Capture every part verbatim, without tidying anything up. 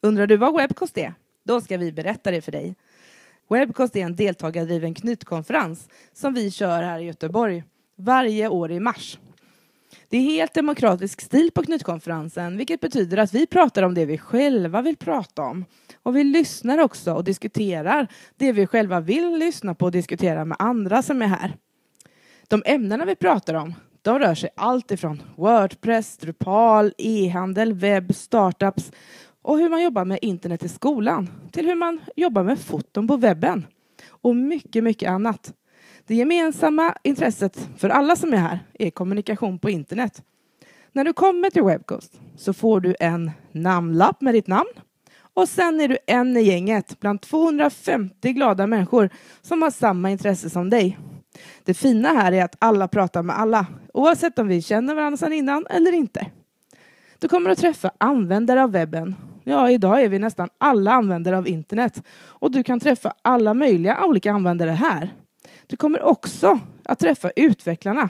Undrar du vad Webcost är? Då ska vi berätta det för dig. Webcost är en deltagardriven knytkonferens som vi kör här i Göteborg varje år i mars. Det är helt demokratisk stil på knytkonferensen, vilket betyder att vi pratar om det vi själva vill prata om. Och vi lyssnar också och diskuterar det vi själva vill lyssna på och diskutera med andra som är här. De ämnena vi pratar om, de rör sig allt ifrån Wordpress, Drupal, e-handel, webb, startups och hur man jobbar med internet i skolan till hur man jobbar med foton på webben och mycket, mycket annat. Det gemensamma intresset för alla som är här är kommunikation på internet. När du kommer till Webcost så får du en namnlapp med ditt namn och sen är du en i gänget bland tvåhundrafemtio glada människor som har samma intresse som dig. Det fina här är att alla pratar med alla, oavsett om vi känner varandra sedan innan eller inte. Du kommer att träffa användare av webben. Ja, idag är vi nästan alla användare av internet och du kan träffa alla möjliga olika användare här. Du kommer också att träffa utvecklarna.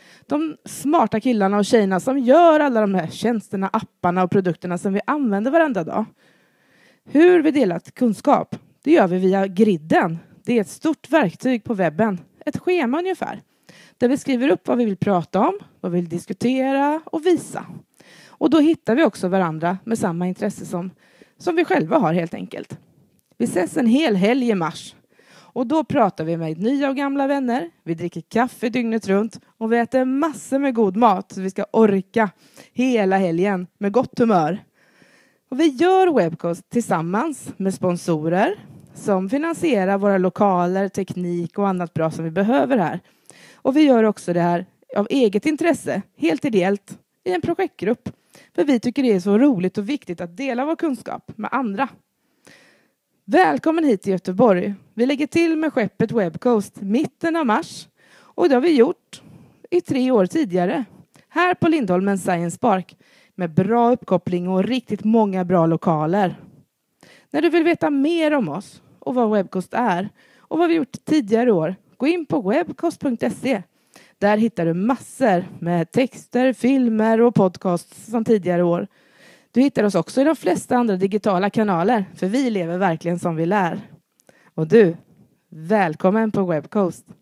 De smarta killarna och tjejerna som gör alla de här tjänsterna, apparna och produkterna som vi använder varenda dag. Hur vi delar kunskap, det gör vi via Gridden. Det är ett stort verktyg på webben. Ett schema ungefär. Där vi skriver upp vad vi vill prata om, vad vi vill diskutera och visa. Och då hittar vi också varandra med samma intresse som, som vi själva har helt enkelt. Vi ses en hel helg i mars. Och då pratar vi med nya och gamla vänner. Vi dricker kaffe dygnet runt. Och vi äter massor med god mat. Så vi ska orka hela helgen med gott humör. Och vi gör Webcost tillsammans med sponsorer. Som finansierar våra lokaler, teknik och annat bra som vi behöver här. Och vi gör också det här av eget intresse. Helt ideellt i en projektgrupp. För vi tycker det är så roligt och viktigt att dela vår kunskap med andra. Välkommen hit till Göteborg. Vi lägger till med skeppet Webcost mitten av mars. Och det har vi gjort i tre år tidigare. Här på Lindholmen Science Park. Med bra uppkoppling och riktigt många bra lokaler. När du vill veta mer om oss och vad Webcost är och vad vi gjort tidigare år. Gå in på webcost punkt se. Där hittar du massor med texter, filmer och podcasts som tidigare år. Du hittar oss också i de flesta andra digitala kanaler. För vi lever verkligen som vi lär. Och du, välkommen på Webcost.